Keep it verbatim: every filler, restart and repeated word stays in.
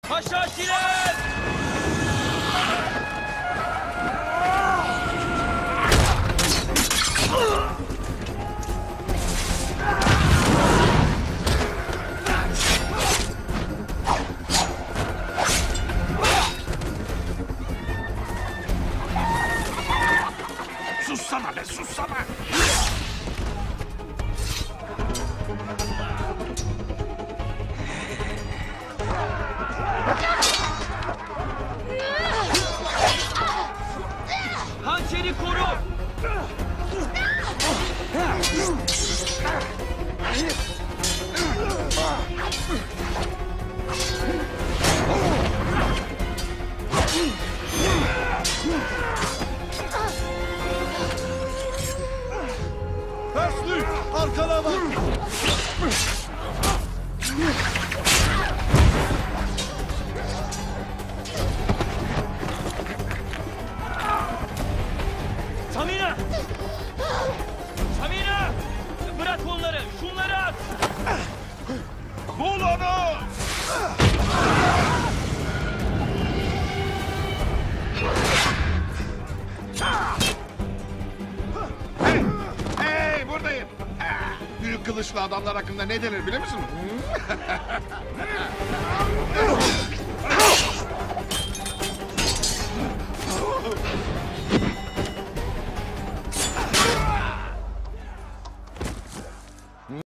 Haşhaşiler! Sussana be, sussana! Hançeri koru! Terslik! Arkana bak! Tamina! Tamina! Bırak onları! Şunları at! Bul onu! Hey! Hey! Buradayım! Ha, büyük kılıçlı adamlar hakkında ne denir biliyor musun?